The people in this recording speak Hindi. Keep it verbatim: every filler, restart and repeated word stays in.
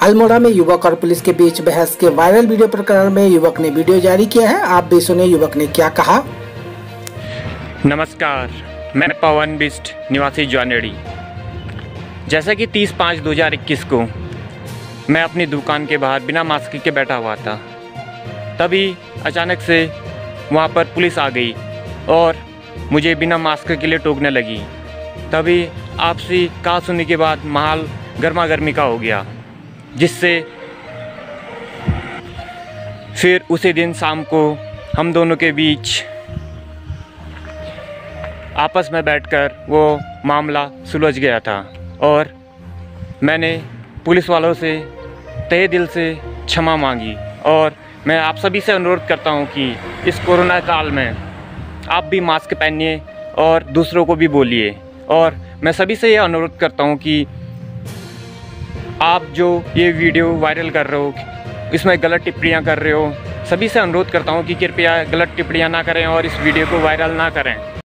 अल्मोड़ा में युवक और पुलिस के बीच बहस के वायरल वीडियो प्रकरण में युवक ने वीडियो जारी किया है। आप भी सुने युवक ने क्या कहा। नमस्कार, मैं पवन बिस्ट निवासी ज्वानेड़ी। जैसा कि तीस पाँच दो हज़ार इक्कीस को मैं अपनी दुकान के बाहर बिना मास्क के बैठा हुआ था, तभी अचानक से वहाँ पर पुलिस आ गई और मुझे बिना मास्क के लिए टोकने लगी। तभी आपसी कहा सुनने के बाद माहौल गर्मा गर्मी का हो गया, जिससे फिर उसी दिन शाम को हम दोनों के बीच आपस में बैठकर वो मामला सुलझ गया था और मैंने पुलिस वालों से तहे दिल से क्षमा मांगी। और मैं आप सभी से अनुरोध करता हूं कि इस कोरोना काल में आप भी मास्क पहनिए और दूसरों को भी बोलिए। और मैं सभी से यह अनुरोध करता हूं कि आप जो ये वीडियो वायरल कर रहे हो, इसमें गलत टिप्पणियाँ कर रहे हो, सभी से अनुरोध करता हूँ कि कृपया गलत टिप्पणियाँ ना करें और इस वीडियो को वायरल ना करें।